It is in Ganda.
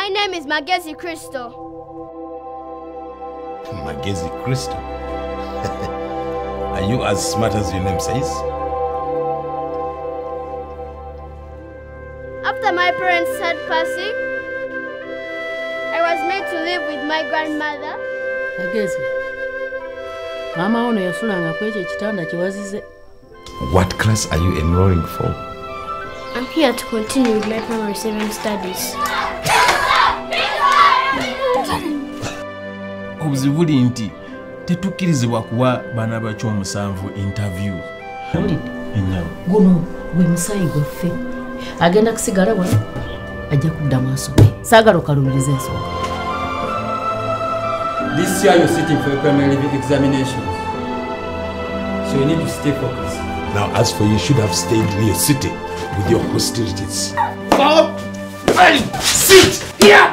My name is Magezi Crystal. Magezi Crystal? Are you as smart as your name says? After my parents had passing, I was made to live with my grandmother. Magezi. Mama ono yasulanga kwecho ekitanda kiwazize. What class are you enrolling for? I'm here to continue with my primary 7 studies. Obuzibuli nti tetukkirizibwa kuwa bana b'ekyomusanvu interview. Enyawo. Guno gwe musayi gwaffe. Agenda kusigala wano ajja kuddamu asome. Saagala okalumiriza ensonga. This year you're sitting for your primary examinations. So you need to stay focused. Now, as for you, should have stayed near city with your hostilities. Stop! Hey! Sit here!